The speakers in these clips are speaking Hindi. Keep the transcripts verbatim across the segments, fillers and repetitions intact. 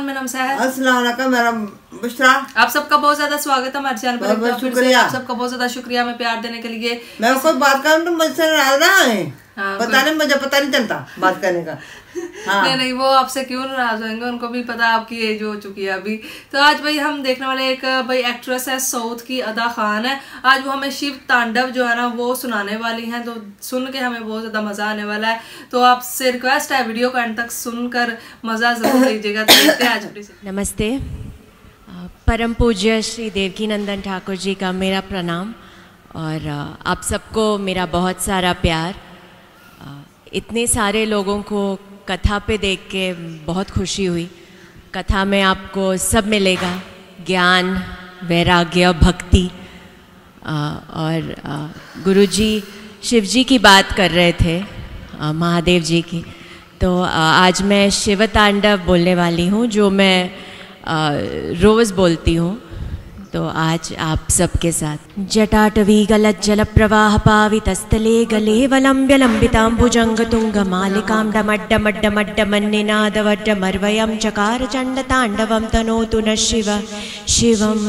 मेरा नाम सहर। अस्सलाम वालेकुम, मेरा बुशरा। आप सबका बहुत ज्यादा स्वागत है हमारे चैनल पर। शुक्रिया, आप सबका बहुत ज्यादा शुक्रिया हमें प्यार देने के लिए। मैं कोई बात करूँ तो मुझसे नाराज ना है। हाँ, पता नहीं, मुझे पता नहीं चलता बात करने का। हाँ। नहीं नहीं, वो आपसे क्यों नाराज होंगे, उनको भी पता आपकी एज हो चुकी है अभी। तो आज भाई हम देखने वाले एक भाई एक्ट्रेस है, साउथ की अदा खान है। आज वो हमें शिव तांडव जो है ना वो सुनाने वाली हैं, तो सुन के हमें बहुत ज्यादा मजा आने वाला है। तो आपसे रिक्वेस्ट है वीडियो को एंड तक सुनकर मजा जरूर लीजिएगा। तो देखते हैं आज। नमस्ते। परम पूज्य श्री देवकी नंदन ठाकुर जी का मेरा प्रणाम और आप सबको मेरा बहुत सारा प्यार। इतने सारे लोगों को कथा पे देख के बहुत खुशी हुई। कथा में आपको सब मिलेगा, ज्ञान, वैराग्य, भक्ति। और गुरुजी शिवजी की बात कर रहे थे, महादेव जी की। तो आज मैं शिव तांडव बोलने वाली हूँ, जो मैं रोज़ बोलती हूँ। तो आज आप सबके साथ। जटाटवी गलज्जल प्रवाह पावितस्थले गले वलंब्य लंबितांबुजंग तुंग मालिकां डमड्डमड्डमड्डमन्निनादवड्डमर्वयं चकार चंड तांडवं तनोतु न शिव शिवम्।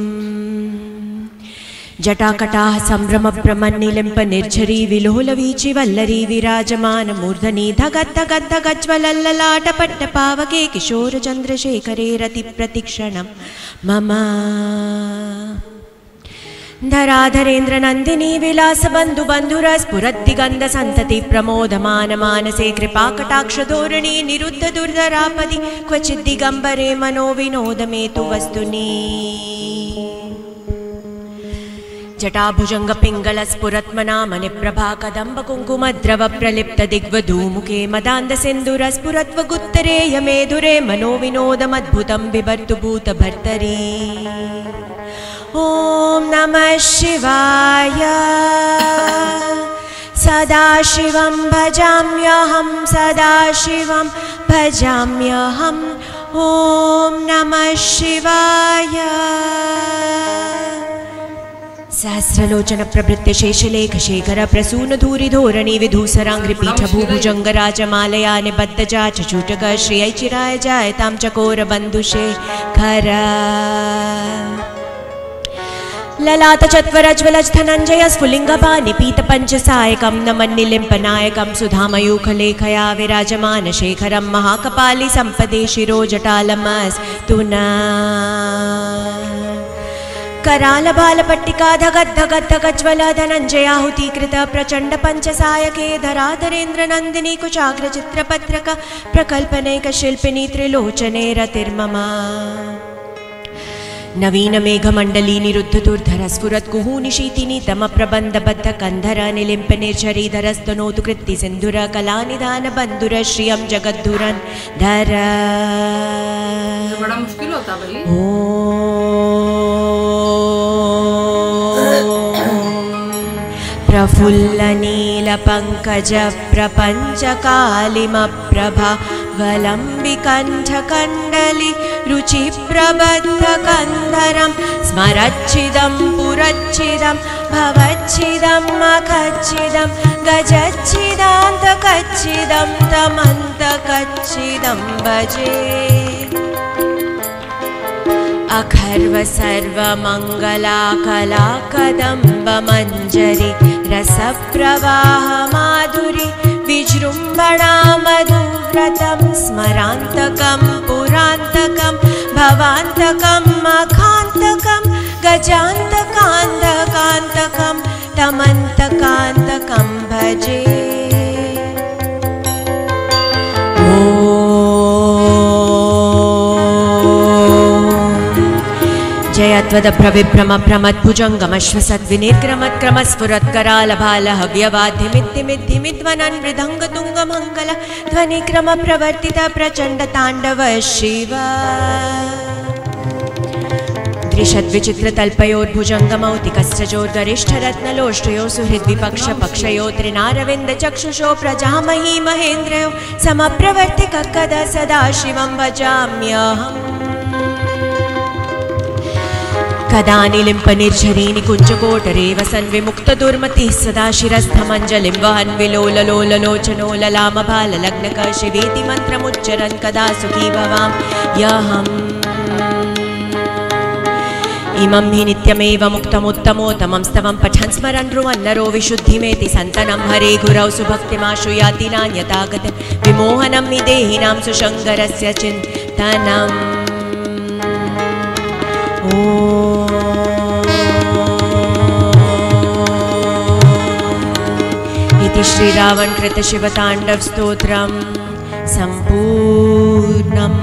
जटाकटाह संभ्रम प्रमन्निलिंप निर्झरी विलोल वीचि वल्लरी विराजमान मूर्धनि धगद् धगद् धगज्ज्वलल्ललाट पट्ट पावके किशोर चंद्रशेखरे रति प्रतिक्षणं मम। धराधरेन्द्र नंदिनी विलास बंधु बंधुर स्फुरद्दिगंध संतति प्रमोदमान मानसे कृपा कटाक्ष धोरणी निरुद्ध दुर्धरापदि क्वचिद् दिगंबरे मनो विनोद मे तु वस्तुनि। जटाभुजंग पिंगल स्फुरत्मनामनि प्रभा कदंब कुंकुम द्रव प्रलिप्त दिग्वधूमुखे मदांद सिंधुर स्फुरत्व गुत्तरे यमेधुरे मनो विनोदमद्भुतं बिभर्तु भूत भर्तरी। ओम नमः शिवाय। सदाशिवं भजाम्यहं सदाशिवं भजाम्यहम्। ओम नमः शिवाय। सहस्रलोचन प्रभृत्य शेषलेख शेखर प्रसून धूरि धोरणी विधूसरांग्रि पीठ भूभुजंग राजमालया निबद्ध जाच चूटक श्रिय चिराय जायतां चकोर बंधुशेखर। ललाट चत्वरज्वलज धनंजय स्फुलिंग पाणि पीत पंच सायकं नमन्निलिंपनायकं सुधामयूखलेखया विराजमान शेखरं महाकपालि संपदे शिरो जटालमस्तुना। कराल बाल पट्टिका धगद् धगद् धगज्ज्वल धनंजयाहुतीकृत प्रचंड पंच सायके धराधरेन्द्र नंदिनी कुचाग्र चित्रपत्रक प्रकल्पनैक शिल्पिनी त्रिलोचने रतिर्मम। नवीन मेघमंडली निरुद्ध दुर्धर स्फुरत् कुहूनि शीतिनी तम प्रबंध बद्ध कंधर निलिंप निर्झरीधर स्तनोतु कृत्ति सिंधुर कलानिधान बंधुर श्रियं जगद्धुरन धर। बड़ा मुश्किल होता भाई। प्रफुल्ल नील पंकज प्रपंच कालिम प्रभा वलंबिकंठ कंडली रुचि प्रबद्ध कंधरं स्मरच्छिदं पुरच्छिदं भवच्छिदं मखच्छिदं गजच्छिदान्तकच्छिदं तमन्तकच्छिदं भजे। अखर्व सर्व मंगला कला कदंब मंजरी रस प्रवाह माधुरी विजृंभणा मधुव्रतं स्मरांतकं पुरांतकं भवांतकं मखांतकं गजांतकांतकांतकं तमंतकांतकं भजे। जयत्वदभ्रविभ्रम भ्रमद्भुजङ्गमश्वसद्विनिर्ग्रमत्क्रमस्फुरत्करालभाल हव्यवाद्यमिद्धिमिद्धिमिध्वनन् मृदङ्गतुङ्गमङ्गल ध्वनिक्रम प्रवर्तित प्रचण्ड ताण्डव शिव। त्रिषद्विचित्रतल्पयोर्भुजङ्गमौतिकस्रजोर्गरिष्ठरत्नलोष्टयो सुहृद्विपक्ष पक्षयो त्रिनारविन्द चक्षुषो प्रजामही महेन्द्रयो समप्रवर्तिक कदा सदा शिवं भजाम्यहम्। कदानिलिम्पनिर्झरी निकुञ्जकोटरे वसन् विमुक्तदुर्मतिः सदा शिरस्थमञ्जलिं वहन् विलोललोललोचनो ललामबाललग्नकशिवेति मन्त्रमुच्चरन् कदा सुखी भवां यहम् इमं हि नित्यमेव मुक्तमुत्तमोत्तमं स्तवं पठन् स्मरन् ब्रुवन् नरो विशुद्धिमेति सन्तनं हरे गुरौ सुभक्तिमाशु याति नान्यथा गतिं विमोहनं हि देहिनां सुशङ्करस्य चिन्तनम् इति श्रीरावणकृतशिवताण्डवस्तोत्रं सम्पूर्णम्।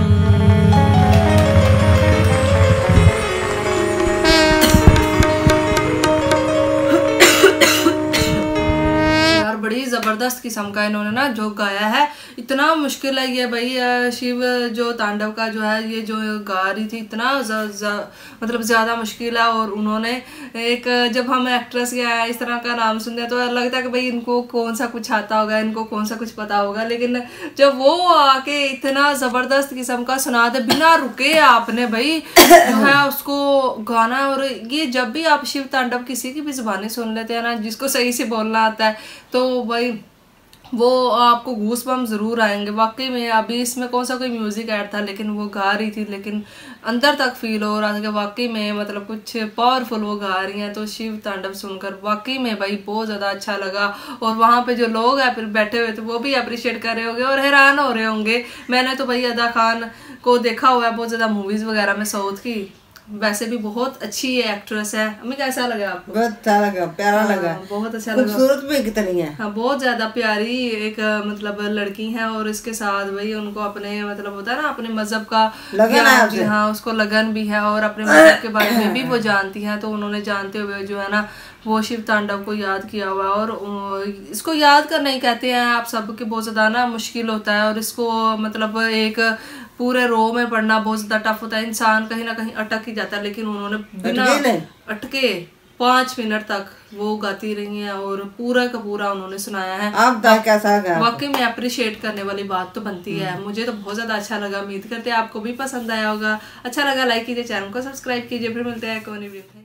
बड़ी ज़बरदस्त किस्म का इन्होंने ना जो गाया है, इतना मुश्किल है ये भाई। शिव जो तांडव का जो है ये जो गा रही थी इतना ज, ज, मतलब ज़्यादा मुश्किल है। और उन्होंने एक जब हम एक्ट्रेस या इस तरह का नाम सुनते हैं तो लगता है कि भाई इनको कौन सा कुछ आता होगा, इनको कौन सा कुछ पता होगा, लेकिन जब वो आके इतना ज़बरदस्त किस्म का सुना दे बिना रुके आपने भाई जो है उसको गाना। और ये जब भी आप शिव तांडव किसी की भी ज़ुबानी सुन लेते हैं ना, जिसको सही से बोलना आता है, तो भाई वो आपको गूस बम ज़रूर आएंगे वाकई में। अभी इसमें कौन सा कोई म्यूज़िक ऐड था, लेकिन वो गा रही थी, लेकिन अंदर तक फील हो रहा था कि वाकई में मतलब कुछ पावरफुल वो गा रही हैं। तो शिव तांडव सुनकर वाकई में भाई बहुत ज़्यादा अच्छा लगा। और वहाँ पे जो लोग हैं फिर बैठे हुए थे वो भी अप्रिशिएट कर रहे होंगे और हैरान हो रहे होंगे। मैंने तो भाई अदा खान को देखा हुआ है बहुत ज़्यादा मूवीज़ वगैरह में साउथ की, वैसे भी बहुत अच्छी है एक्ट्रेस है। हमें कैसा लगा आपको? बहुत अच्छा लगा, प्यारा हाँ, लगा, बहुत अच्छा लगा। खूबसूरत भी कितनी है। हाँ, बहुत ज्यादा प्यारी एक मतलब लड़की है। और इसके साथ भाई उनको अपने मतलब होता है ना अपने मजहब का लगन है, हाँ उसको लगन भी है और अपने मजहब के बारे में भी वो जानती है। तो उन्होंने जानते हुए जो है ना वो शिव तांडव को याद किया हुआ। और इसको याद करना ही कहते हैं आप सबके बहुत ज़्यादा ना मुश्किल होता है। और इसको मतलब एक पूरे रो में पढ़ना बहुत ज़्यादा टफ होता है, इंसान कहीं ना कहीं अटक ही जाता है। लेकिन उन्होंने बिना अटके पाँच मिनट तक वो गाती रही हैं और पूरा का पूरा उन्होंने सुनाया है। आप कैसा लगा? वाकई में अप्रिशिएट करने वाली बात तो बनती है। मुझे तो बहुत ज़्यादा अच्छा लगा, उम्मीद करते हैं आपको भी पसंद आया होगा। अच्छा लगा लाइक कीजिए, चैनल को सब्सक्राइब कीजिए। फिर मिलते हैं कौन वीडियो।